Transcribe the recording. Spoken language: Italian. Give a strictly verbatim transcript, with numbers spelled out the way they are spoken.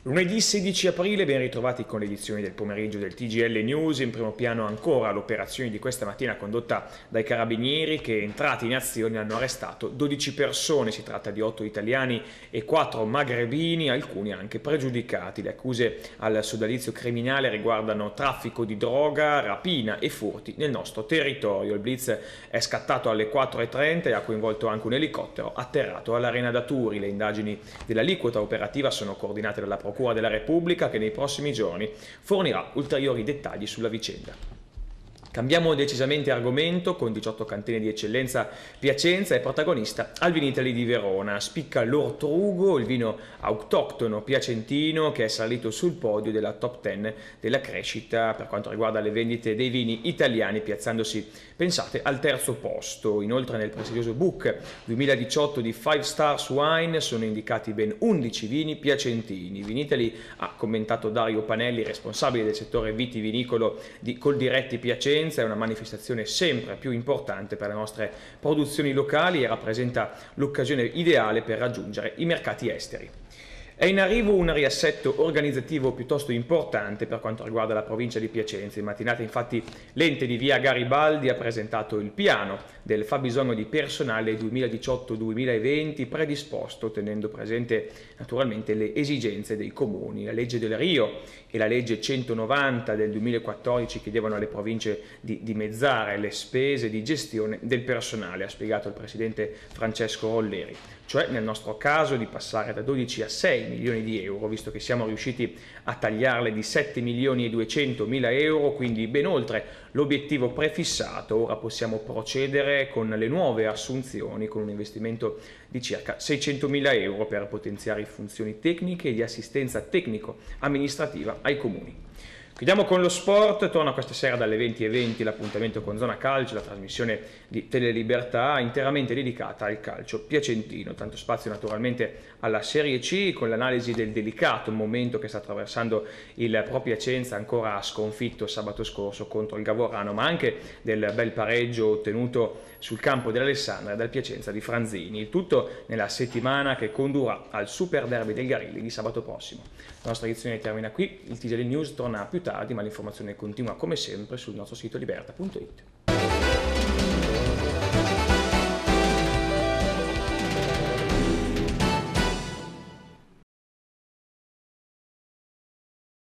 Lunedì sedici aprile, ben ritrovati con le edizioni del pomeriggio del T G L News. In primo piano ancora l'operazione di questa mattina condotta dai carabinieri che, entrati in azione, hanno arrestato dodici persone. Si tratta di otto italiani e quattro magrebini, alcuni anche pregiudicati. Le accuse al sodalizio criminale riguardano traffico di droga, rapina e furti nel nostro territorio. Il blitz è scattato alle quattro e trenta e ha coinvolto anche un elicottero atterrato all'Arena da Turi. Le indagini dell'aliquota operativa sono coordinate dalla Procura della Repubblica, che nei prossimi giorni fornirà ulteriori dettagli sulla vicenda. Cambiamo decisamente argomento. Con diciotto cantine di eccellenza, Piacenza è protagonista al Vinitaly di Verona. Spicca l'Ortrugo, il vino autoctono piacentino che è salito sul podio della top dieci della crescita per quanto riguarda le vendite dei vini italiani, piazzandosi, pensate, al terzo posto. Inoltre nel prestigioso Book duemiladiciotto di Five Stars Wine sono indicati ben undici vini piacentini. Vinitaly, ha commentato Dario Panelli, responsabile del settore vitivinicolo di Coldiretti Piacenza, è una manifestazione sempre più importante per le nostre produzioni locali e rappresenta l'occasione ideale per raggiungere i mercati esteri. È in arrivo un riassetto organizzativo piuttosto importante per quanto riguarda la provincia di Piacenza. In mattinata, infatti, l'ente di via Garibaldi ha presentato il piano del fabbisogno di personale duemiladiciotto duemilaventi predisposto tenendo presente naturalmente le esigenze dei comuni. La legge del Rio e la legge centonovanta del duemilaquattordici chiedevano alle province di dimezzare le spese di gestione del personale, ha spiegato il presidente Francesco Rolleri, cioè nel nostro caso di passare da dodici a sei milioni di euro, visto che siamo riusciti a tagliarle di sette milioni e duecentomila euro, quindi ben oltre l'obiettivo prefissato. Ora possiamo procedere con le nuove assunzioni con un investimento di circa seicentomila euro per potenziare funzioni tecniche e di assistenza tecnico-amministrativa ai comuni. Chiudiamo con lo sport. Torna questa sera dalle venti e venti l'appuntamento con Zona Calcio, la trasmissione di Telelibertà interamente dedicata al calcio piacentino. Tanto spazio naturalmente alla Serie C, con l'analisi del delicato momento che sta attraversando il Pro Piacenza, ancora sconfitto sabato scorso contro il Gavorrano, ma anche del bel pareggio ottenuto sul campo dell'Alessandria dal Piacenza di Franzini. Il tutto nella settimana che condurrà al Super Derby del Garilli di sabato prossimo. La nostra edizione termina qui, il T G L News torna più tardi, ma l'informazione continua come sempre sul nostro sito liberta punto it.